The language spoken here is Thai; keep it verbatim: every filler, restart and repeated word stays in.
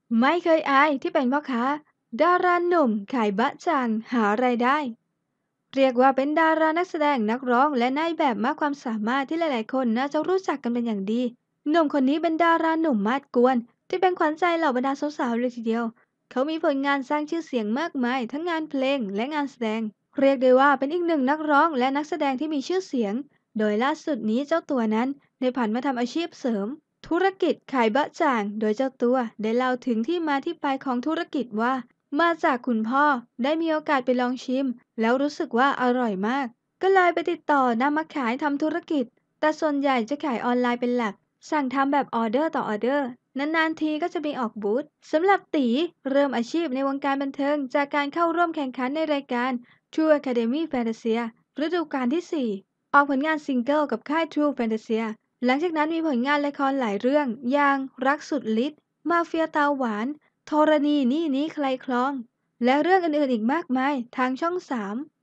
ไม่เคยอายที่เป็นพ่อค้าดาราหนุ่มขายบะจ่างหารายได้เรียกว่าเป็นดารานักแสดงนักร้องและนายแบบมากความสามารถที่หลายๆคนน่าจะรู้จักกันเป็นอย่างดีหนุ่มคนนี้เป็นดาราหนุ่มมาดกวนที่เป็นขวัญใจเหล่าบรรดาสาวๆเลยทีเดียวเขามีผลงานสร้างชื่อเสียงมากมายทั้งงานเพลงและงานแสดงเรียกได้ว่าเป็นอีกหนึ่งนักร้องและนักแสดงที่มีชื่อเสียงโดยล่าสุดนี้เจ้าตัวนั้นได้ผันมาทำอาชีพเสริม ธุรกิจขายบะจ่างโดยเจ้าตัวได้เล่าถึงที่มาที่ไปของธุรกิจว่ามาจากคุณพ่อได้มีโอกาสไปลองชิมแล้วรู้สึกว่าอร่อยมากก็เลยไปติดต่อนำมาขายทำธุรกิจแต่ส่วนใหญ่จะขายออนไลน์เป็นหลักสั่งทำแบบออเดอร์ต่อออเดอร์นานๆทีก็จะมีออกบูธสำหรับตีเริ่มอาชีพในวงการบันเทิงจากการเข้าร่วมแข่งขันในรายการ True Academy Fantasia ฤดูกาลที่สี่ออกผลงานซิงเกิลกับค่าย True Fantasia หลังจากนั้นมีผลงานละครหลายเรื่องอย่างรักสุดฤทธิ์มาเฟียตาหวานธรณีนี่นี้ใครคลองและเรื่องอื่นๆอีกมากมายทางช่องสาม